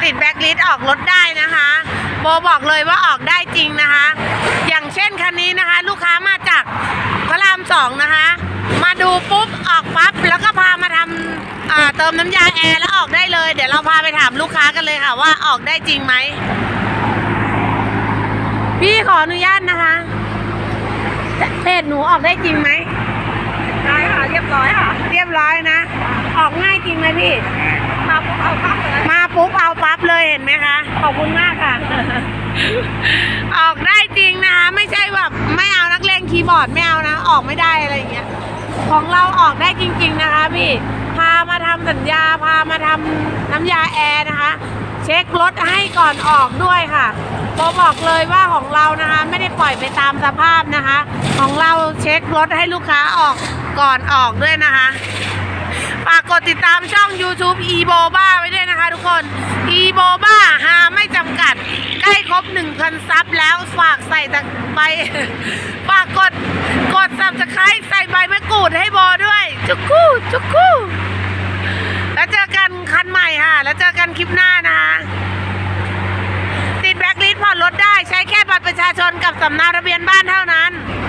ติดแบ็คลิสต์ออกรถได้นะคะโบบอกเลยว่าออกได้จริงนะคะอย่างเช่นคันนี้นะคะลูกค้ามาจากพระราม2นะคะมาดูปุ๊บออกปั๊บแล้วก็พามาทำเติมน้ำยาแอร์แล้วออกได้เลยเดี๋ยวเราพาไปถามลูกค้ากันเลยค่ะว่าออกได้จริงไหมพี่ขออนุญาตนะคะเพจหนูออกได้จริงไหมได้ค่ะเรียบร้อยค่ะเรียบร้อยนะออกง่ายจริงไหมพี่มาปุ๊บเอาปั๊บเลยมาปุ๊บเอาปั๊บเลยเห็นไหมคะขอบคุณมากค่ะ ออกได้จริงนะคะไม่ใช่แบบไม่เอานักเลงคีย์บอร์ดไม่เอานะออกไม่ได้อะไรอย่างเงี้ยของเราออกได้จริงๆนะคะพี่พามาทำสัญญาพามาทำน้ำยาแอร์นะคะเช็ครถให้ก่อนออกด้วยค่ะบอกเลยว่าของเรานะคะไม่ได้ปล่อยไปตามสภาพนะคะของเราเช็ครถให้ลูกค้าออกก่อนออกด้วยนะคะฝากกดติดตามช่อง YouTube eBoba ไว้ด้วยนะคะทุกคน eBoba หาไม่จำกัดใกล้ครบ 1,000 ซับแล้วฝากใส่ฝากกด Subscribe ใส่ใบมะกรูดให้โบด้วยจุกกู้จุกกู้แล้วเจอกันคันใหม่ค่ะแล้วเจอกันคลิปหน้านะคะติดแบล็คลิสต์ผ่อนรถได้ใช้แค่บัตรประชาชนกับสำเนาทะเบียนบ้านเท่านั้น